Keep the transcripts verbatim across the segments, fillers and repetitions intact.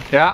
Ja.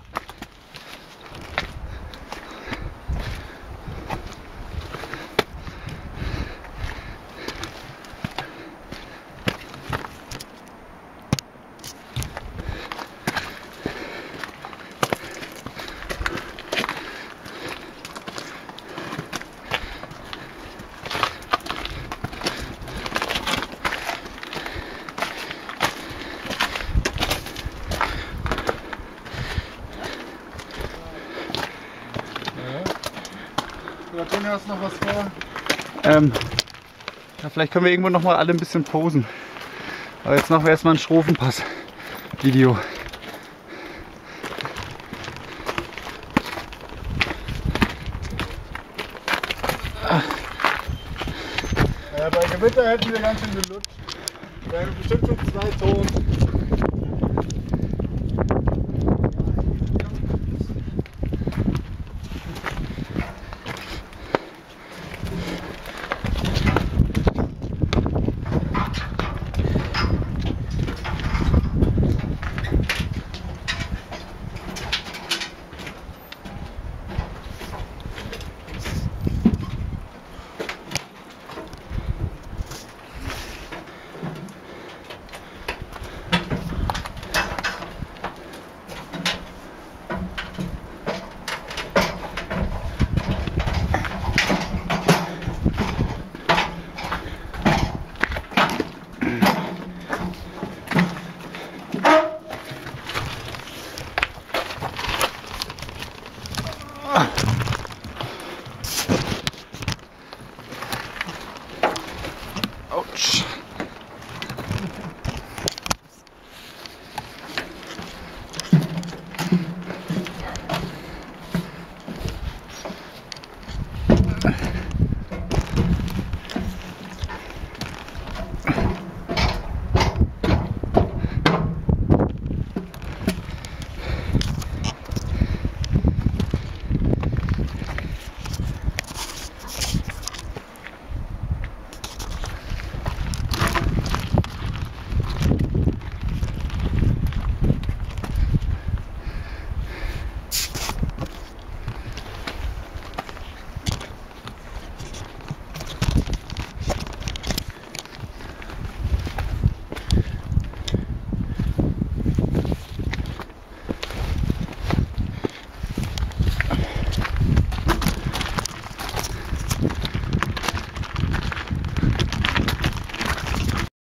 Martina, hast du noch was vor? Ähm, ja, vielleicht können wir irgendwo noch mal alle ein bisschen posen. Aber jetzt machen wir erstmal ein Strophenpass-Video. Ja, bei Gewitter hätten wir ganz schön gelutscht. Wir haben bestimmt schon zwei Tonnen.